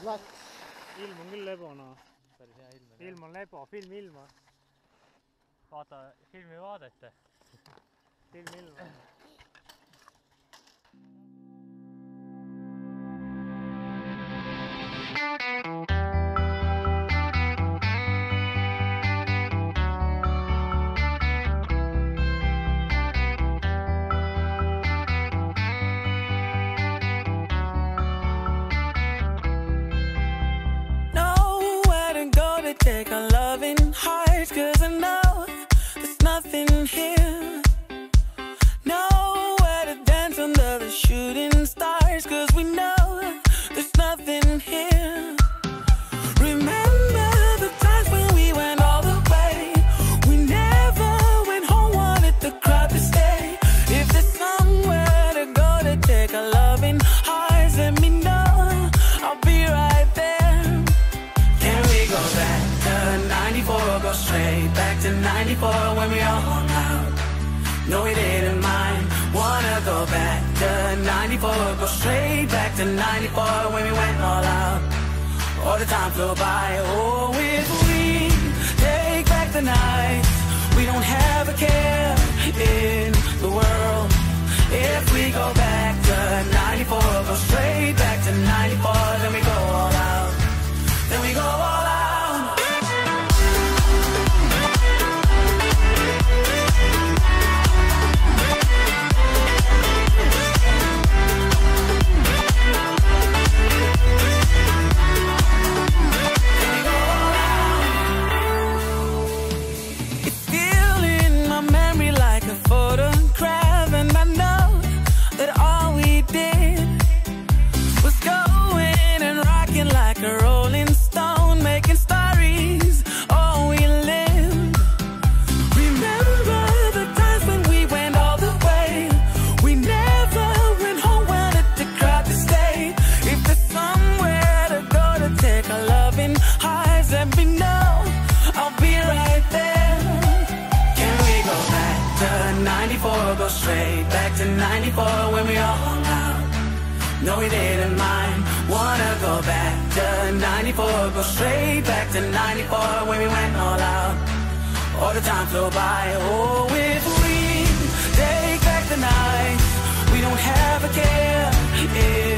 What? Ilm on küll lebone. Päris hea ilm. Ilm on lebo, film ilma. Vaata filmi vaadete. Film ilma. Take a loving heart, cause I know there's nothing here. Nowhere to dance under the shooting stars, cause we know there's nothing here. Remember the times when we went all the way. We never went home, wanted the crowd to stay. If there's somewhere to go to take a loving heart, let me know, I'll be right there. Can we go back? 94, go straight back to 94 when we all hung out. No, we didn't mind. Wanna go back to 94, go straight back to 94 when we went all out. Oh, the time flew by. Oh, if we take back the night, we don't have a care in the world. If we go back to 94, go straight back to 94, then we go all out. Then we go all out. Photograph, and I know that all we did was going and rocking like a rolling stone, making stories, oh, we lived. Remember the times when we went all the way. We never went home, wanted the crowd to stay. If there's somewhere to go to take a loving heart, let me know, I'll be right there. Can we go back to 94, go straight back to 94 when we all hung out? No, we didn't mind. Wanna go back to 94, go straight back to 94 when we went all out. Oh, the time flew by. Oh, if we take back the night, we don't have a care.